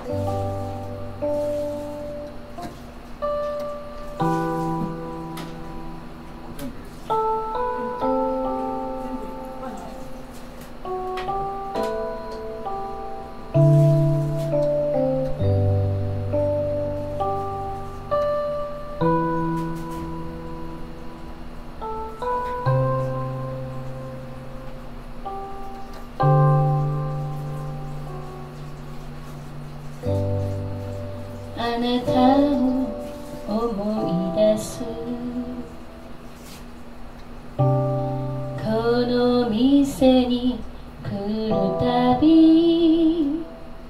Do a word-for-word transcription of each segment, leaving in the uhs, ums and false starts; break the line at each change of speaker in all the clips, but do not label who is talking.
あなたを思い出すこの店に来るたび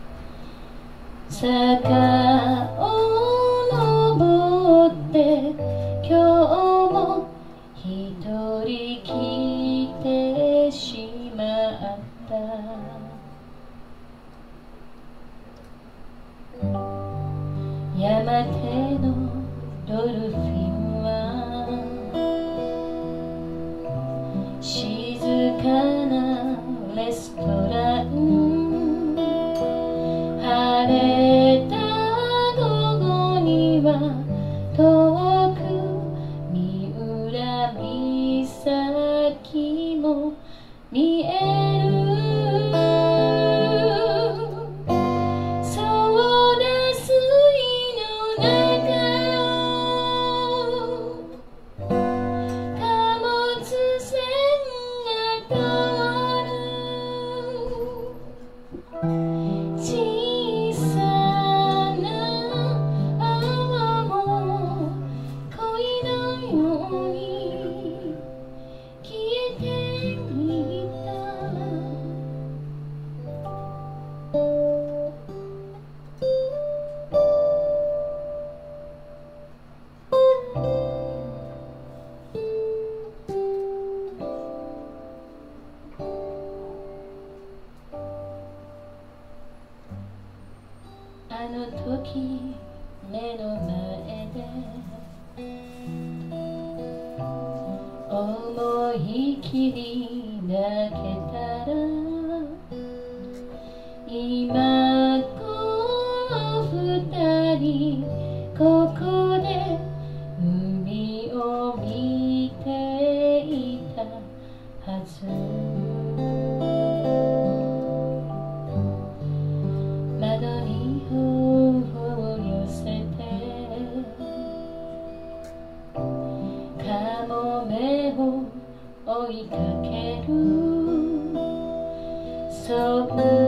坂を登って今日も一人来てしまった山手のドルフィンは静かなレストラン晴れた午後には遠く三浦岬も見えるあの時目の前で思い切り泣けたら今この二人ここで海を見ていたはず窓に頬を寄せてカモメを追いかけるそんな